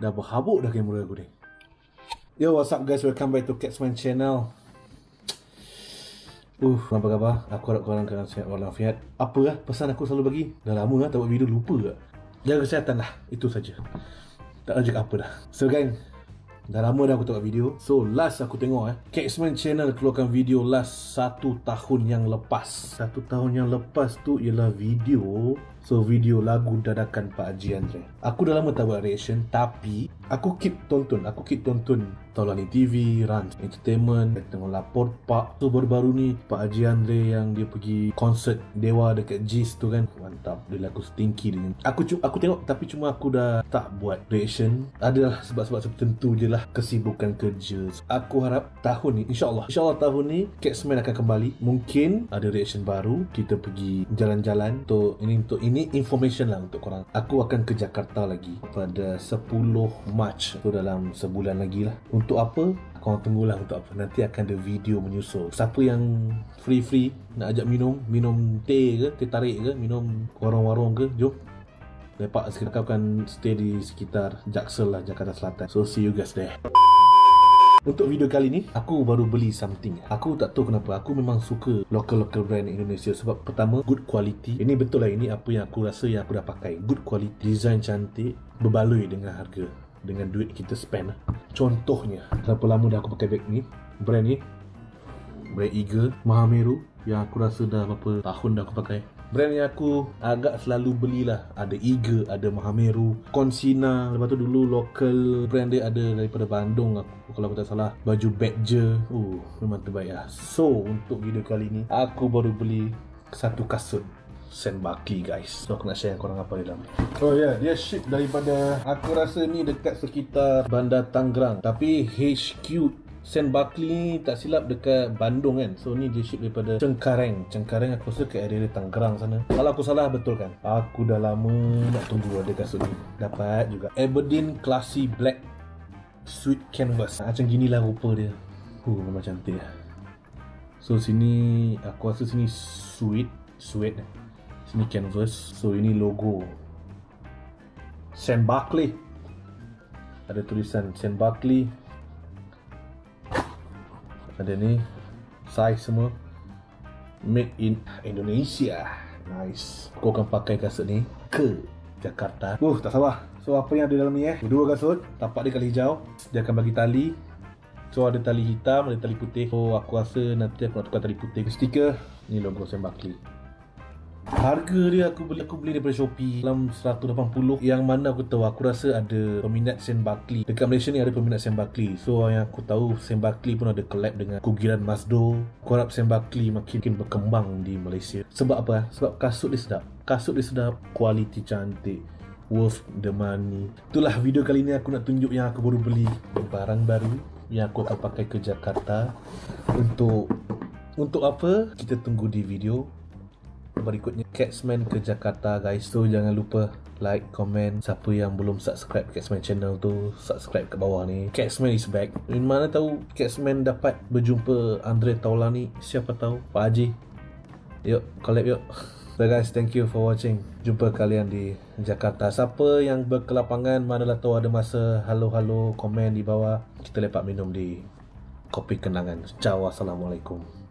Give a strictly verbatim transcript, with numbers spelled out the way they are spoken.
Dah berhabuk dah kamera aku ni. Yo, what's up guys, welcome back to Catsman Channel. Uh, apa khabar? Aku harap korang kena sihat walafiat. Apa lah pesan aku selalu bagi? Dah lama lah tak buat video, lupa tak? Jaga kesihatan lah, itu saja. Tak ada apa dah. So gang, dah lama dah aku tak buat video. So last aku tengok eh Catsman Channel keluarkan video last satu tahun yang lepas. Satu tahun yang lepas tu ialah video So video lagu dadakan Pak Haji Andre. Aku dah lama tak buat reaction, tapi aku keep tonton Aku keep tonton Taulani T V, Rans Entertainment, tengok Lapor Pak. So baru-baru ni Pak Haji Andre yang dia pergi konsert Dewa dekat Jis tu kan, mantap. Dia lagu Stinky dia. Aku aku tengok tapi cuma aku dah tak buat reaction. Adalah sebab-sebab tertentu je lah, kesibukan kerja. Aku harap tahun ni, insyaAllah InsyaAllah tahun ni Catsman akan kembali. Mungkin ada reaction baru, kita pergi jalan-jalan. Untuk ini untuk ini information lah untuk korang. Aku akan ke Jakarta lagi pada sepuluh Mac, tu dalam sebulan lagi lah. Untuk apa? Korang tunggulah untuk apa. Nanti akan ada video menyusul. Siapa yang free-free nak ajak minum, minum teh ke, teh tarik ke, minum warung-warung ke, jom lepak sikit. Aku akan stay di sekitar Jaksel lah, Jakarta Selatan. So see you guys there. Untuk video kali ni, aku baru beli something. Aku tak tahu kenapa, aku memang suka local-local brand Indonesia. Sebab pertama, good quality. Ini betul lah, ini apa yang aku rasa yang aku dah pakai. Good quality, design cantik, berbaloi dengan harga, dengan duit kita spend. Contohnya, berapa lama dah aku pakai bag ni, brand ni, brand Eagle Mahameru, yang aku rasa dah berapa tahun dah aku pakai. Brand yang aku agak selalu belilah, ada Eagle, ada Mahameru, Consina. Lepas tu dulu local brand dia ada daripada Bandung aku, kalau aku tak salah, baju Badger. Uh, memang terbaik lah. So untuk video kali ni, aku baru beli satu kasut Saint Barkley guys. So aku nak share korang apa dia dalam. Oh ya, yeah, dia ship daripada, aku rasa ni dekat sekitar Bandar Tangerang, tapi H Q Saint Barkley ni tak silap dekat Bandung kan. So ni dia ship daripada Cengkareng. Cengkareng aku rasa ke area Tangerang sana. Kalau aku salah betul kan. Aku dah lama nak tunggu ada kasut ni. Dapat juga Aberdeen Classy Black Sweet Canvas. Macam gini lah rupa dia. Uh, memang cantik lah. So sini aku rasa sini sweet Sweet sini canvas. So ini logo Saint Barkley. Ada tulisan Saint Barkley. Ada ni size semua made in Indonesia. Nice. Aku akan pakai kasut ni ke Jakarta. Uh, tak sabar. So apa yang ada dalam ni eh? Dua kasut, tapak dia kali hijau. Dia akan bagi tali. So ada tali hitam, ada tali putih. So aku rasa nanti aku nak tukar tali putih. Stiker ni logo Saint Barkley. Harga dia aku beli aku beli daripada Shopee dalam seratus lapan puluh. Yang mana aku tahu, aku rasa ada peminat Saint Barkley. Dekat Malaysia ni ada peminat Saint Barkley. So yang aku tahu, Saint Barkley pun ada collab dengan Kugiran Mazdo. Aku harap Saint Barkley makin, makin berkembang di Malaysia. Sebab apa? Sebab kasut dia sedap. Kasut dia sedap, quality cantik, worth the money. Itulah video kali ni aku nak tunjuk yang aku baru beli, barang baru yang aku akan pakai ke Jakarta. Untuk Untuk apa? Kita tunggu di video berikutnya. Catsman ke Jakarta guys. So jangan lupa like, comment. Siapa yang belum subscribe Catsman channel tu, subscribe kat bawah ni. Catsman is back. Mana tahu Catsman dapat berjumpa Andre Taulani, siapa tahu Pak Haji. Yuk collab yuk. So guys, thank you for watching. Jumpa kalian di Jakarta. Siapa yang berkelapangan, manalah tahu ada masa, halo-halo komen di bawah. Kita lepak minum di kopi kenangan. Ciao, assalamualaikum.